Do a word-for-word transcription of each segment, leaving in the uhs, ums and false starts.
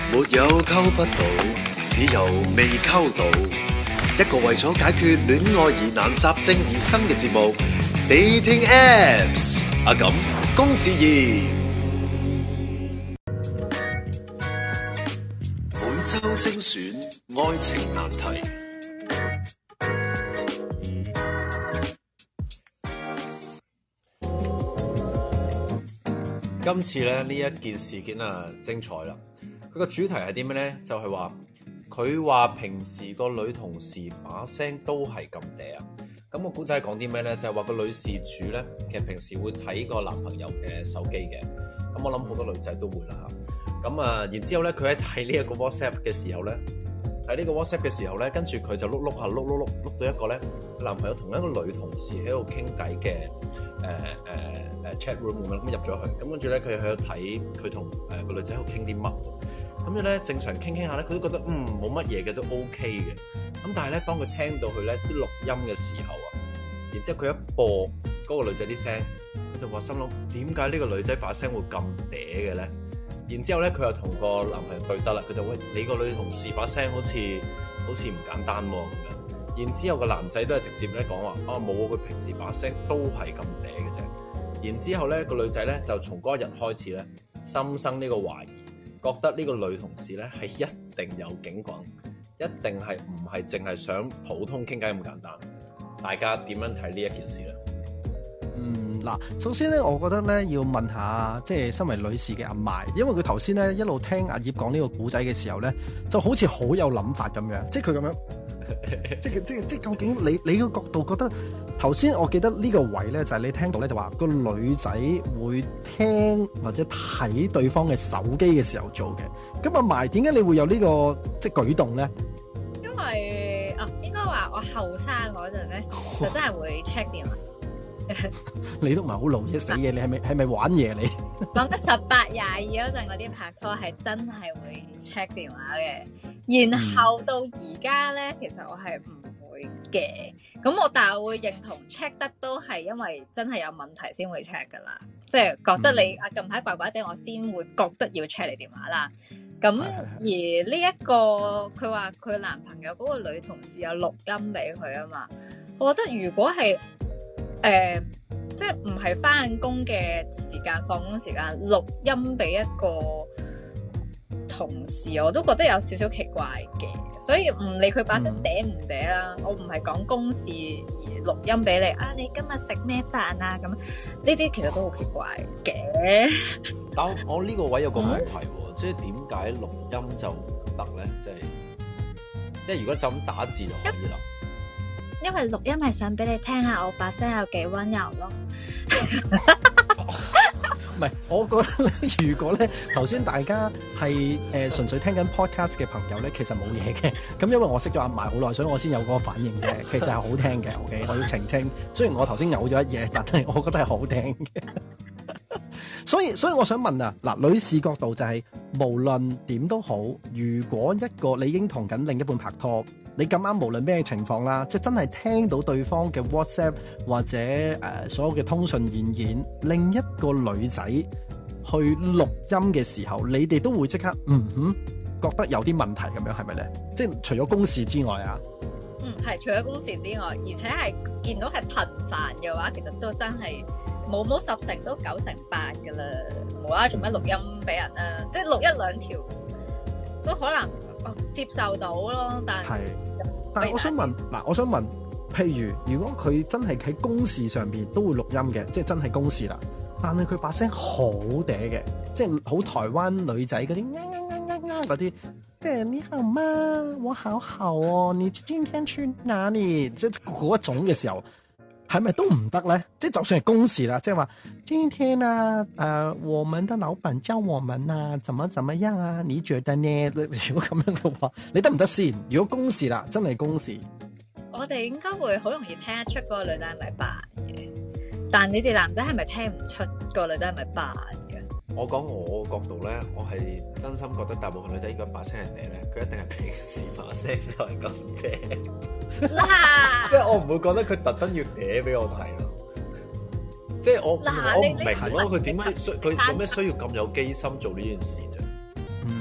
沒有溝不到，只有未溝到。一個為咗解決戀愛疑難雜症而生嘅節目，Dating Apps。阿感、公子義，每周精選愛情難題。 今次咧呢一件事件啊精彩啦！佢個主題係點樣咧？就係話佢話平時個女同事把聲都係咁嗲啊！咁個古仔講啲咩咧？就係話個女事主咧，其實平時會睇個男朋友嘅手機嘅。咁我諗好多女仔都會啦嚇。咁啊，然之後咧，佢喺睇呢一個 WhatsApp 嘅時候咧，喺呢個 WhatsApp 嘅時候咧，跟住佢就碌碌下碌碌碌碌到一個咧，男朋友同一個女同事喺度傾偈嘅。誒誒誒 chat room 咁樣咁入咗去，咁跟住咧佢喺度睇佢同誒個女仔喺度傾啲乜，咁樣咧正常傾傾下咧，佢都覺得嗯冇乜嘢嘅都 OK 嘅，咁但係咧當佢聽到佢咧啲錄音嘅時候啊，然之後佢一播嗰個女仔啲聲，佢就話心諗點解呢個女仔把聲會咁嗲嘅咧？然之後咧佢又同個男朋友對質啦，佢就喂你個女同事把聲好似好似唔簡單喎咁樣。然之後個男仔都係直接咧講話啊冇啊，佢平時把聲都係咁嗲嘅啫。然之後咧個女仔咧就從嗰一日開始咧心生呢個懷疑，覺得呢個女同事咧係一定有警棍，一定係唔係淨係想普通傾偈咁簡單。大家點樣睇呢一件事咧？ 嗯嗱，首先咧，我覺得咧要問下，即係身為女士嘅阿麥，因為佢頭先咧一路聽阿葉講呢個古仔嘅時候咧，就好似好有諗法咁樣，即係佢咁樣。即係即係即係，究竟你你個角度覺得頭先，我記得呢個位咧就係、是、你聽到咧就話個女仔會聽或者睇對方嘅手機嘅時候做嘅。咁阿埋點解你會有呢、這個即係舉動咧？ 因為啊，應該話我後生嗰陣咧就真係會 check 電話。 你都唔係好老啫，死嘢！你係咪係咪玩嘢你？ 講得十八廿二嗰陣嗰啲拍拖係真係會 check 電話嘅。然後到而家咧，其實我係唔會嘅。咁我但係我會認同 check 得都係因為真係有問題先會 check 噶啦，即係覺得你啊近排怪怪地，我先會覺得要 check 你電話啦。咁而呢一個佢話佢男朋友嗰個女同事有錄音俾佢啊嘛，我覺得如果係誒即係唔係翻工嘅時間、放工時間錄音俾一個同事，我都覺得有少少奇怪嘅，所以唔理佢把聲嗲唔嗲啦，我唔係講公事而錄音俾你啊，你今日食咩飯啊？咁呢啲其實都好奇怪嘅。 但我呢個位有個問題喎，嗯、即係點解錄音就唔得咧？即係即係如果就咁打字就可以啦。 因為錄音係想俾你聽下我把聲有幾溫柔咯。 唔係，我覺得咧，如果咧頭先大家係誒、呃、純粹聽緊 podcast 嘅朋友咧，其實冇嘢嘅。咁因為我識咗阿埋好耐，所以我先有嗰個反應啫。其實係好聽嘅，OK，我要澄清。雖然我頭先嘔咗一嘢，但係我覺得係好聽嘅。所以所以我想問啊，嗱，女士角度就係、是、無論點都好，如果一個你已經同緊另一半拍拖，你咁啱無論咩情況啦，即係真係聽到對方嘅 WhatsApp 或者誒、呃、所有嘅通訊軟件，另一個女仔去錄音嘅時候，你哋都會即刻嗯哼覺得有啲問題咁樣，係咪咧？即係除咗公事之外啊， 嗯，係除咗公事之外，而且係見到係頻繁嘅話，其實都真係冇冇十成都九成八噶啦，無啦啦做咩錄音俾人啊？即係錄一兩條都可能。接受到咯，但係，但係我想問嗱，我想問，譬如如果佢真係喺公事上邊都會錄音嘅，即係真係公事啦，但係佢把聲好嗲嘅，即係好台灣女仔嗰啲啱啱啱啱啱嗰啲，即係你好嗎？我好好哦，你今天去哪裡？即係嗰一種嘅時候。係咪都唔得咧？即係就算係公事啦，即係話今天啊，誒、呃，我們的老闆叫我們啊，怎麼怎麼樣啊？你覺得呢？如果咁樣嘅話，你得唔得先？如果公事啦，真係公事，我哋應該會好容易聽得出嗰個女仔係咪扮嘅，但你哋男仔係咪聽唔出個女仔係咪扮嘅？我講我角度咧，我係真心覺得大部分女仔如果把聲人哋咧，佢一定係平時把聲就係咁嗲，即係我唔會覺得佢特登要嗲俾我睇咯。即係我我唔明咯，佢點解需佢有咩需要咁有機心做呢件事啫？嗯，因為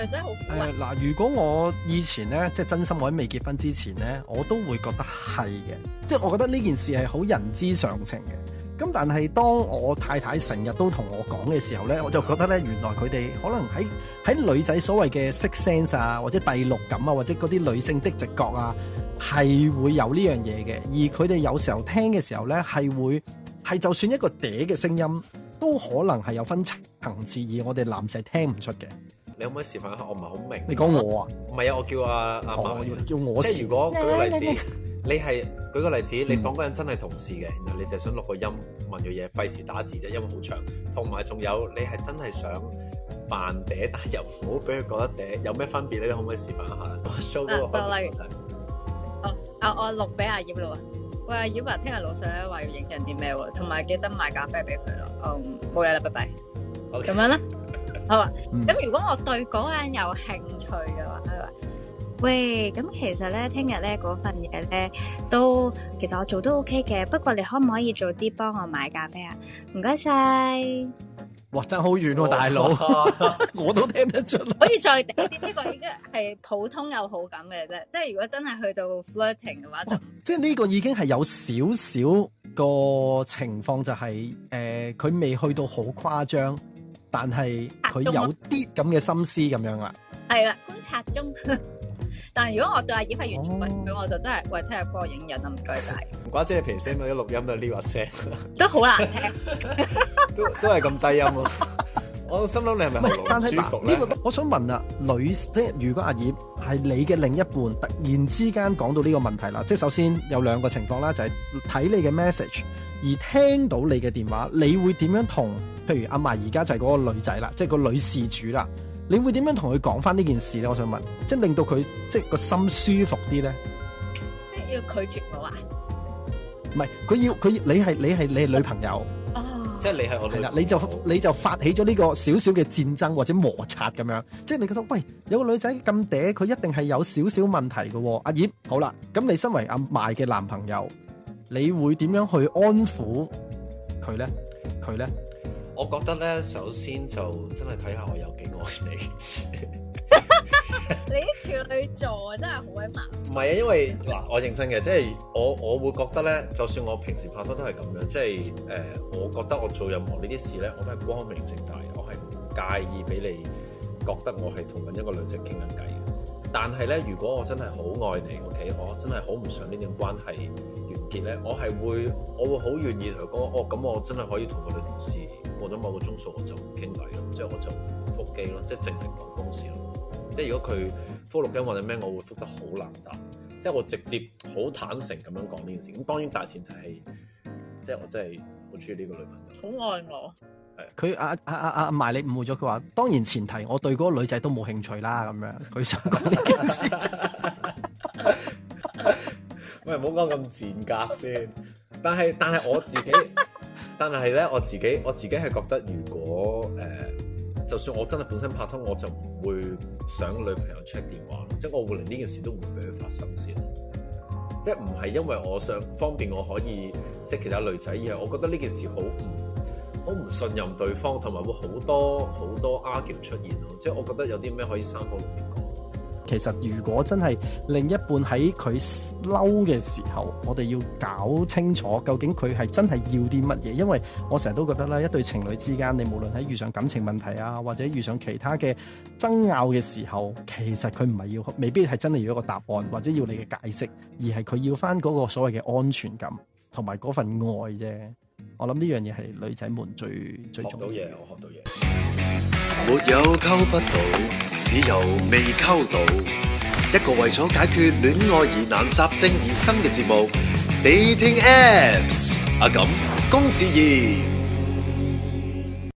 女仔好古怪。 誒嗱，如果我以前咧，即係真心我喺未結婚之前咧，我都會覺得係嘅，即係我覺得呢件事係好人之常情嘅。咁但係當我太太成日都同我講嘅時候咧，我就覺得咧，原來佢哋可能喺喺女仔所謂嘅 six sense 啊，或者第六感啊，或者嗰啲女性的直覺啊，係會有呢樣嘢嘅。而佢哋有時候聽嘅時候咧，係會係就算一個嗲嘅聲音，都可能係有分層次，而我哋男仔聽唔出嘅。 你可唔可以示範下？我唔係好明。 你講我啊？ 唔係啊，我叫阿阿我嫲。 叫我即係如果舉個例子你你， 你係舉個例子，你當嗰人真係同事嘅，然後你就係想錄個音問佢嘢，費事打字啫，因為好長。同埋仲有你係真係想扮嗲，但係又唔好俾佢覺得嗲，有咩分別咧？你可唔可以示範下？我 show 嗰個分別。 哦，啊我錄俾阿葉啦喎。喂，阿葉啊，聽日老細咧話要影印啲咩喎？同埋記得買咖啡俾佢咯。嗯，冇嘢啦，拜拜。咁樣啦。好啊，咁、嗯、如果我對嗰個人有興趣嘅話，佢話：喂，咁其實咧，聽日咧嗰份嘢咧都，其實我做都 OK 嘅，不過你可唔可以早啲幫我買咖啡啊？唔該晒。 哇，爭好遠喎，大佬，我都聽得出。 可以再嗲啲，呢個已經係普通有好感嘅啫。即係如果真係去到 flirting 嘅話，就即係呢個已經係有少少個情況、就係，就係誒，佢未去到好誇張。但係佢有啲咁嘅心思咁樣啦， 係啦，觀察中。但係如果我對阿葉係完全唔明，咁我就真係喂，聽日幫我影印啊，唔該晒。 唔怪之你平時嗰啲錄音都呢個聲， 都好難聽， 都都係咁低音咯。我心諗你係咪喉嚨舒服咧？ 呢個我想問啊，女即係如果阿葉係你嘅另一半，突然之間講到呢個問題啦，即係首先有兩個情況啦，就係、是、睇你嘅 message 而聽到你嘅電話，你會點樣同？譬如阿嫲而家就係嗰個女仔啦，即係個女事主啦，你會點樣同佢講翻呢件事咧？我想問，即係令到佢即係個心舒服啲咧？ 即係要拒絕我啊？ 唔係，佢要佢你係你係你係女朋友哦， 即係你係我女朋友， 係啦，你就你就發起咗呢個少少嘅戰爭或者摩擦咁樣，即係你覺得喂有個女仔咁嗲，佢一定係有少少問題嘅喎。阿葉好啦，咁你身為阿嫲嘅男朋友，你會點樣去安撫佢咧？佢咧？ 我覺得咧，首先就真係睇下我有幾愛你。 你啲處女座真係好鬼麻。 唔係啊，因為嗱，我認真嘅，即係我我會覺得咧，就算我平時拍拖都係咁樣，即係誒、呃，我覺得我做任何呢啲事咧，我都係光明正大，我係唔介意俾你覺得我係同緊一個女仔傾緊偈嘅。但係咧，如果我真係好愛你 ，OK，我真係好唔想呢段關係完結咧，我係會我會好願意同佢講，哦，咁我真係可以同個女同事。過咗某個鐘數我就唔傾偈咯，即係我就覆機咯，即係淨係講公事咯。即係如果佢覆錄音或者咩，我會覆得好冷淡，即係我直接好坦誠咁樣講呢件事。咁當然大前提係，即係我真係好中意呢個女朋友， 好愛我。 係佢阿阿阿阿埋你誤會咗，佢話當然前提我對嗰個女仔都冇興趣啦，咁樣佢想講呢件事。 喂，唔好講咁賤格先。但係但係我自己。但係咧，我自己我自己係覺得，如果誒、呃，就算我真係本身拍拖，我就唔會想女朋友 check 電話咯，即係我會連呢件事都唔會俾佢發生先。即係唔係因為我想方便我可以識其他女仔，而係我覺得呢件事好唔好唔信任對方，同埋會好多好多 argue 出現咯。即係我覺得有啲咩可以三方六面講。 其實如果真係另一半喺佢嬲嘅時候，我哋要搞清楚究竟佢係真係要啲乜嘢，因為我成日都覺得咧，一對情侶之間，你無論喺遇上感情問題啊，或者遇上其他嘅爭拗嘅時候，其實佢唔係要，未必係真係要一個答案，或者要你嘅解釋，而係佢要翻嗰個所謂嘅安全感同埋嗰份愛啫。我諗呢樣嘢係女仔們最最重要。 學到嘢，我學到嘢。 沒有溝不到，只有未溝到。一個為咗解決戀愛疑難雜症而生嘅節目，Dating Apps。阿感、公子賢。